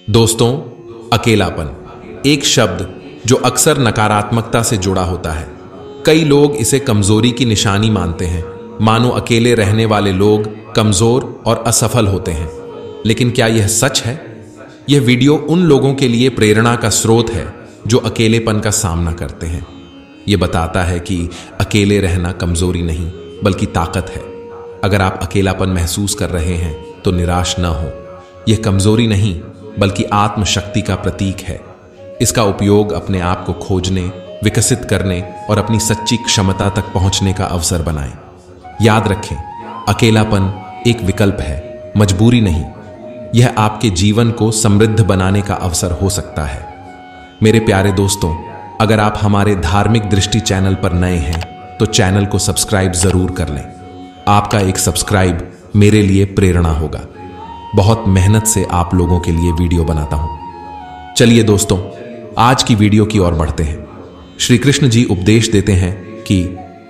दोस्तों, अकेलापन एक शब्द जो अक्सर नकारात्मकता से जुड़ा होता है। कई लोग इसे कमजोरी की निशानी मानते हैं, मानो अकेले रहने वाले लोग कमजोर और असफल होते हैं। लेकिन क्या यह सच है? यह वीडियो उन लोगों के लिए प्रेरणा का स्रोत है जो अकेलेपन का सामना करते हैं। यह बताता है कि अकेले रहना कमजोरी नहीं बल्कि ताकत है। अगर आप अकेलापन महसूस कर रहे हैं तो निराश न हो। यह कमजोरी नहीं बल्कि आत्मशक्ति का प्रतीक है। इसका उपयोग अपने आप को खोजने, विकसित करने और अपनी सच्ची क्षमता तक पहुंचने का अवसर बनाएं। याद रखें, अकेलापन एक विकल्प है, मजबूरी नहीं। यह आपके जीवन को समृद्ध बनाने का अवसर हो सकता है। मेरे प्यारे दोस्तों, अगर आप हमारे धार्मिक दृष्टि चैनल पर नए हैं तो चैनल को सब्सक्राइब जरूर कर लें। आपका एक सब्सक्राइब मेरे लिए प्रेरणा होगा। बहुत मेहनत से आप लोगों के लिए वीडियो बनाता हूं। चलिए दोस्तों, आज की वीडियो की ओर बढ़ते हैं। श्री कृष्ण जी उपदेश देते हैं कि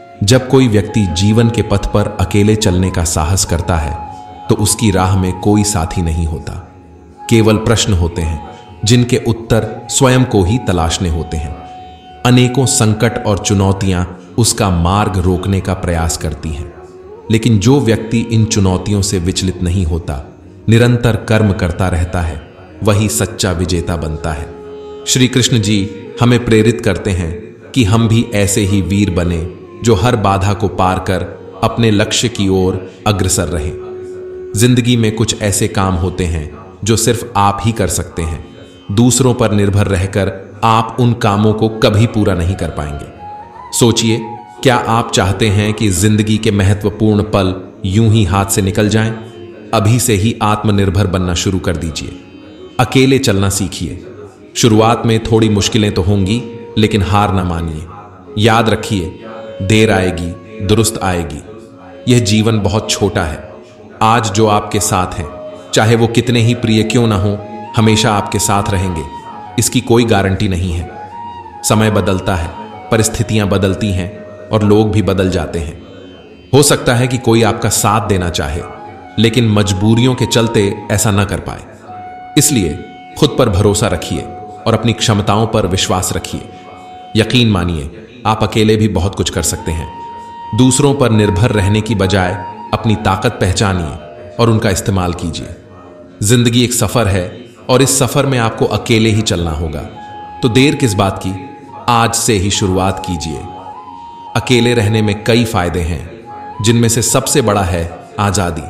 जब कोई व्यक्ति जीवन के पथ पर अकेले चलने का साहस करता है तो उसकी राह में कोई साथी नहीं होता। केवल प्रश्न होते हैं जिनके उत्तर स्वयं को ही तलाशने होते हैं। अनेकों संकट और चुनौतियां उसका मार्ग रोकने का प्रयास करती हैं, लेकिन जो व्यक्ति इन चुनौतियों से विचलित नहीं होता, निरंतर कर्म करता रहता है, वही सच्चा विजेता बनता है। श्री कृष्ण जी हमें प्रेरित करते हैं कि हम भी ऐसे ही वीर बने जो हर बाधा को पार कर अपने लक्ष्य की ओर अग्रसर रहें। जिंदगी में कुछ ऐसे काम होते हैं जो सिर्फ आप ही कर सकते हैं। दूसरों पर निर्भर रहकर आप उन कामों को कभी पूरा नहीं कर पाएंगे। सोचिए, क्या आप चाहते हैं कि जिंदगी के महत्वपूर्ण पल यूं ही हाथ से निकल जाएं? अभी से ही आत्मनिर्भर बनना शुरू कर दीजिए। अकेले चलना सीखिए। शुरुआत में थोड़ी मुश्किलें तो होंगी, लेकिन हार ना मानिए। याद रखिए, देर आएगी, दुरुस्त आएगी। यह जीवन बहुत छोटा है। आज जो आपके साथ हैं, चाहे वो कितने ही प्रिय क्यों ना हो, हमेशा आपके साथ रहेंगे। इसकी कोई गारंटी नहीं है। समय बदलता है, परिस्थितियां बदलती हैं और लोग भी बदल जाते हैं। हो सकता है कि कोई आपका साथ देना चाहे, लेकिन मजबूरियों के चलते ऐसा न कर पाए। इसलिए खुद पर भरोसा रखिए और अपनी क्षमताओं पर विश्वास रखिए। यकीन मानिए, आप अकेले भी बहुत कुछ कर सकते हैं। दूसरों पर निर्भर रहने की बजाय अपनी ताकत पहचानिए और उनका इस्तेमाल कीजिए। जिंदगी एक सफर है और इस सफर में आपको अकेले ही चलना होगा। तो देर किस बात की, आज से ही शुरुआत कीजिए। अकेले रहने में कई फायदे हैं, जिनमें से सबसे बड़ा है आजादी।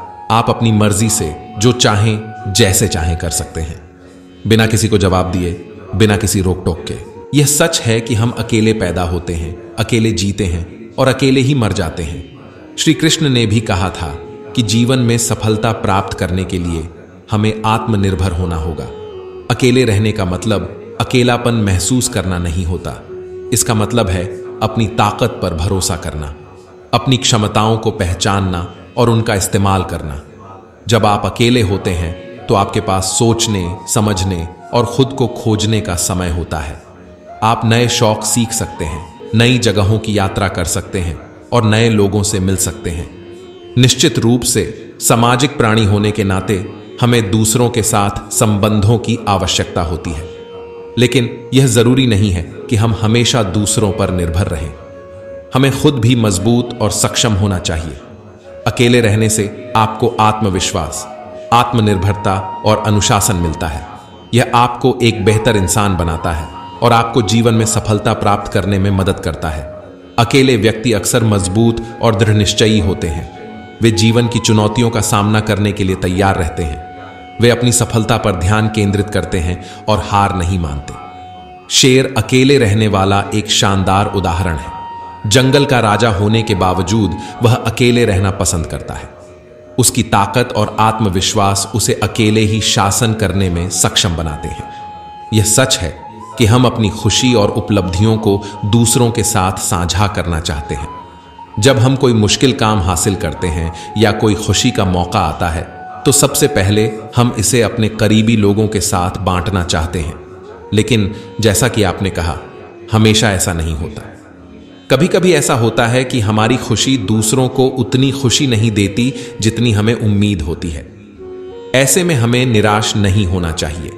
आप अपनी मर्जी से जो चाहें, जैसे चाहें कर सकते हैं, बिना किसी को जवाब दिए, बिना किसी रोक टोक के। यह सच है कि हम अकेले पैदा होते हैं, अकेले जीते हैं और अकेले ही मर जाते हैं। श्री कृष्ण ने भी कहा था कि जीवन में सफलता प्राप्त करने के लिए हमें आत्मनिर्भर होना होगा। अकेले रहने का मतलब अकेलापन महसूस करना नहीं होता। इसका मतलब है अपनी ताकत पर भरोसा करना, अपनी क्षमताओं को पहचानना और उनका इस्तेमाल करना। जब आप अकेले होते हैं तो आपके पास सोचने, समझने और खुद को खोजने का समय होता है। आप नए शौक सीख सकते हैं, नई जगहों की यात्रा कर सकते हैं और नए लोगों से मिल सकते हैं। निश्चित रूप से सामाजिक प्राणी होने के नाते हमें दूसरों के साथ संबंधों की आवश्यकता होती है, लेकिन यह जरूरी नहीं है कि हम हमेशा दूसरों पर निर्भर रहें। हमें खुद भी मजबूत और सक्षम होना चाहिए। अकेले रहने से आपको आत्मविश्वास, आत्मनिर्भरता और अनुशासन मिलता है। यह आपको एक बेहतर इंसान बनाता है और आपको जीवन में सफलता प्राप्त करने में मदद करता है। अकेले व्यक्ति अक्सर मजबूत और दृढ़ निश्चयी होते हैं। वे जीवन की चुनौतियों का सामना करने के लिए तैयार रहते हैं। वे अपनी सफलता पर ध्यान केंद्रित करते हैं और हार नहीं मानते। शेर अकेले रहने वाला एक शानदार उदाहरण है। जंगल का राजा होने के बावजूद वह अकेले रहना पसंद करता है। उसकी ताकत और आत्मविश्वास उसे अकेले ही शासन करने में सक्षम बनाते हैं। यह सच है कि हम अपनी खुशी और उपलब्धियों को दूसरों के साथ साझा करना चाहते हैं। जब हम कोई मुश्किल काम हासिल करते हैं या कोई खुशी का मौका आता है, तो सबसे पहले हम इसे अपने करीबी लोगों के साथ बांटना चाहते हैं। लेकिन जैसा कि आपने कहा, हमेशा ऐसा नहीं होता। कभी कभी ऐसा होता है कि हमारी खुशी दूसरों को उतनी खुशी नहीं देती जितनी हमें उम्मीद होती है। ऐसे में हमें निराश नहीं होना चाहिए।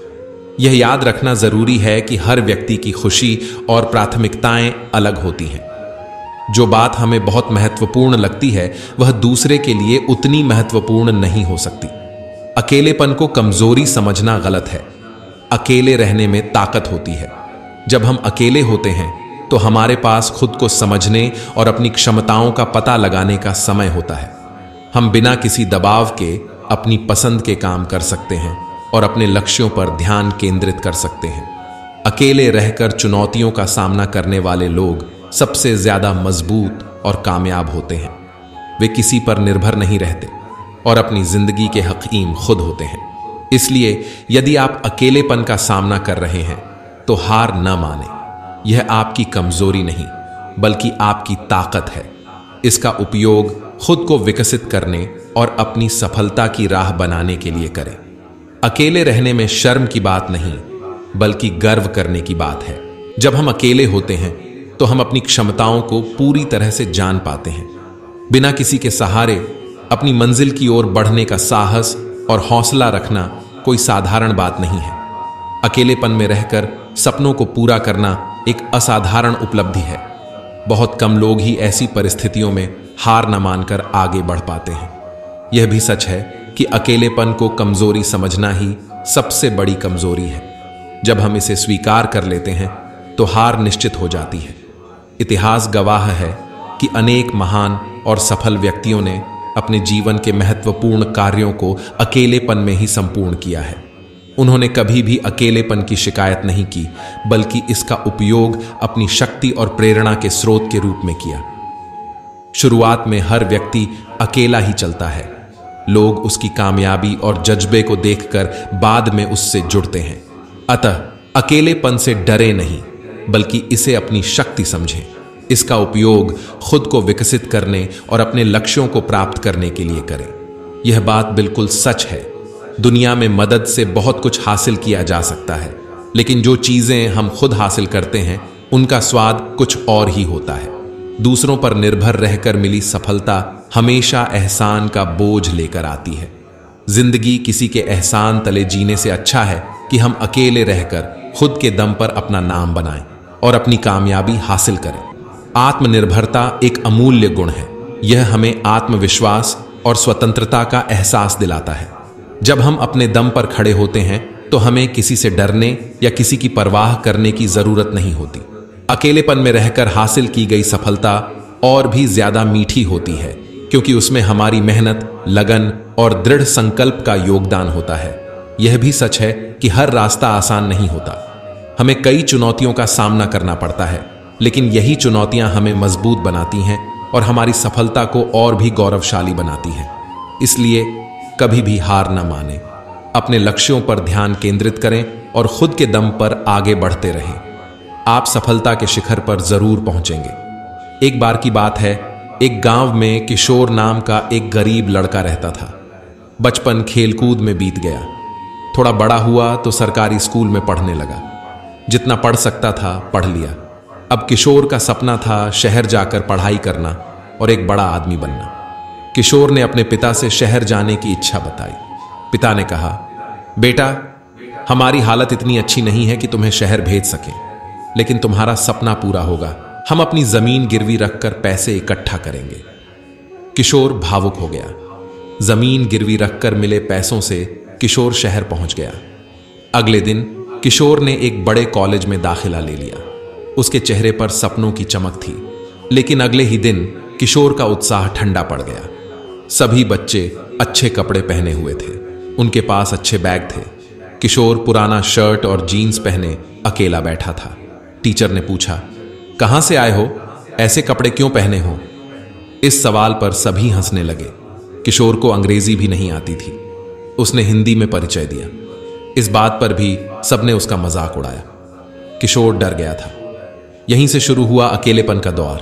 यह याद रखना जरूरी है कि हर व्यक्ति की खुशी और प्राथमिकताएं अलग होती हैं। जो बात हमें बहुत महत्वपूर्ण लगती है वह दूसरे के लिए उतनी महत्वपूर्ण नहीं हो सकती। अकेलेपन को कमजोरी समझना गलत है। अकेले रहने में ताकत होती है। जब हम अकेले होते हैं तो हमारे पास खुद को समझने और अपनी क्षमताओं का पता लगाने का समय होता है। हम बिना किसी दबाव के अपनी पसंद के काम कर सकते हैं और अपने लक्ष्यों पर ध्यान केंद्रित कर सकते हैं। अकेले रहकर चुनौतियों का सामना करने वाले लोग सबसे ज्यादा मजबूत और कामयाब होते हैं। वे किसी पर निर्भर नहीं रहते और अपनी जिंदगी के हकीम खुद होते हैं। इसलिए यदि आप अकेलेपन का सामना कर रहे हैं तो हार न माने। यह आपकी कमजोरी नहीं बल्कि आपकी ताकत है। इसका उपयोग खुद को विकसित करने और अपनी सफलता की राह बनाने के लिए करें। अकेले रहने में शर्म की बात नहीं बल्कि गर्व करने की बात है। जब हम अकेले होते हैं तो हम अपनी क्षमताओं को पूरी तरह से जान पाते हैं। बिना किसी के सहारे अपनी मंजिल की ओर बढ़ने का साहस और हौसला रखना कोई साधारण बात नहीं है। अकेलेपन में रहकर सपनों को पूरा करना एक असाधारण उपलब्धि है। बहुत कम लोग ही ऐसी परिस्थितियों में हार न मानकर आगे बढ़ पाते हैं। यह भी सच है कि अकेलेपन को कमजोरी समझना ही सबसे बड़ी कमजोरी है। जब हम इसे स्वीकार कर लेते हैं तो हार निश्चित हो जाती है। इतिहास गवाह है कि अनेक महान और सफल व्यक्तियों ने अपने जीवन के महत्वपूर्ण कार्यों को अकेलेपन में ही संपूर्ण किया है। उन्होंने कभी भी अकेलेपन की शिकायत नहीं की बल्कि इसका उपयोग अपनी शक्ति और प्रेरणा के स्रोत के रूप में किया। शुरुआत में हर व्यक्ति अकेला ही चलता है। लोग उसकी कामयाबी और जज्बे को देखकर बाद में उससे जुड़ते हैं। अतः अकेलेपन से डरे नहीं बल्कि इसे अपनी शक्ति समझें। इसका उपयोग खुद को विकसित करने और अपने लक्ष्यों को प्राप्त करने के लिए करें। यह बात बिल्कुल सच है। दुनिया में मदद से बहुत कुछ हासिल किया जा सकता है, लेकिन जो चीजें हम खुद हासिल करते हैं उनका स्वाद कुछ और ही होता है। दूसरों पर निर्भर रहकर मिली सफलता हमेशा एहसान का बोझ लेकर आती है। जिंदगी किसी के एहसान तले जीने से अच्छा है कि हम अकेले रहकर खुद के दम पर अपना नाम बनाएं और अपनी कामयाबी हासिल करें। आत्मनिर्भरता एक अमूल्य गुण है। यह हमें आत्मविश्वास और स्वतंत्रता का एहसास दिलाता है। जब हम अपने दम पर खड़े होते हैं तो हमें किसी से डरने या किसी की परवाह करने की जरूरत नहीं होती। अकेलेपन में रहकर हासिल की गई सफलता और भी ज्यादा मीठी होती है क्योंकि उसमें हमारी मेहनत, लगन और दृढ़ संकल्प का योगदान होता है। यह भी सच है कि हर रास्ता आसान नहीं होता। हमें कई चुनौतियों का सामना करना पड़ता है, लेकिन यही चुनौतियां हमें मजबूत बनाती हैं और हमारी सफलता को और भी गौरवशाली बनाती हैं। इसलिए कभी भी हार न माने, अपने लक्ष्यों पर ध्यान केंद्रित करें और खुद के दम पर आगे बढ़ते रहें। आप सफलता के शिखर पर जरूर पहुंचेंगे। एक बार की बात है, एक गांव में किशोर नाम का एक गरीब लड़का रहता था। बचपन खेलकूद में बीत गया। थोड़ा बड़ा हुआ तो सरकारी स्कूल में पढ़ने लगा। जितना पढ़ सकता था पढ़ लिया। अब किशोर का सपना था शहर जाकर पढ़ाई करना और एक बड़ा आदमी बनना। किशोर ने अपने पिता से शहर जाने की इच्छा बताई। पिता ने कहा, बेटा, हमारी हालत इतनी अच्छी नहीं है कि तुम्हें शहर भेज सकें, लेकिन तुम्हारा सपना पूरा होगा। हम अपनी जमीन गिरवी रखकर पैसे इकट्ठा करेंगे। किशोर भावुक हो गया। जमीन गिरवी रखकर मिले पैसों से किशोर शहर पहुंच गया। अगले दिन किशोर ने एक बड़े कॉलेज में दाखिला ले लिया। उसके चेहरे पर सपनों की चमक थी, लेकिन अगले ही दिन किशोर का उत्साह ठंडा पड़ गया। सभी बच्चे अच्छे कपड़े पहने हुए थे, उनके पास अच्छे बैग थे। किशोर पुराना शर्ट और जीन्स पहने अकेला बैठा था। टीचर ने पूछा, कहां से आए हो? ऐसे कपड़े क्यों पहने हो? इस सवाल पर सभी हंसने लगे। किशोर को अंग्रेजी भी नहीं आती थी। उसने हिंदी में परिचय दिया। इस बात पर भी सबने उसका मजाक उड़ाया। किशोर डर गया था। यहीं से शुरू हुआ अकेलेपन का दौर।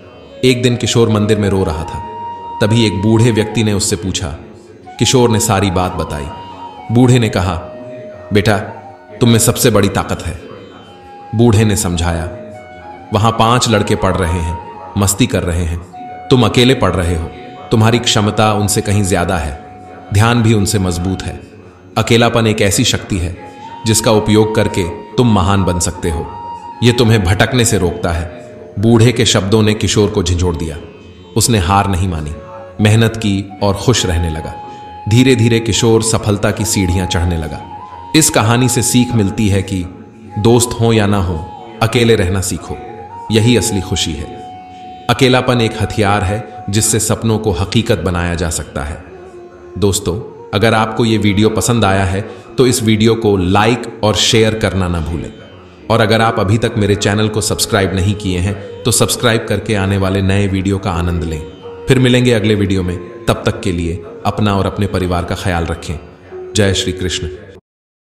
एक दिन किशोर मंदिर में रो रहा था। तभी एक बूढ़े व्यक्ति ने उससे पूछा। किशोर ने सारी बात बताई। बूढ़े ने कहा, बेटा, तुम में सबसे बड़ी ताकत है। बूढ़े ने समझाया, वहां 5 लड़के पढ़ रहे हैं, मस्ती कर रहे हैं। तुम अकेले पढ़ रहे हो। तुम्हारी क्षमता उनसे कहीं ज्यादा है। ध्यान भी उनसे मजबूत है। अकेलापन एक ऐसी शक्ति है जिसका उपयोग करके तुम महान बन सकते हो। यह तुम्हें भटकने से रोकता है। बूढ़े के शब्दों ने किशोर को झंझोड़ दिया। उसने हार नहीं मानी, मेहनत की और खुश रहने लगा। धीरे धीरे किशोर सफलता की सीढ़ियां चढ़ने लगा। इस कहानी से सीख मिलती है कि दोस्त हो या ना हो, अकेले रहना सीखो, यही असली खुशी है। अकेलापन एक हथियार है जिससे सपनों को हकीकत बनाया जा सकता है। दोस्तों, अगर आपको ये वीडियो पसंद आया है तो इस वीडियो को लाइक और शेयर करना ना भूलें। और अगर आप अभी तक मेरे चैनल को सब्सक्राइब नहीं किए हैं तो सब्सक्राइब करके आने वाले नए वीडियो का आनंद लें। फिर मिलेंगे अगले वीडियो में। तब तक के लिए अपना और अपने परिवार का ख्याल रखें। जय श्री कृष्ण।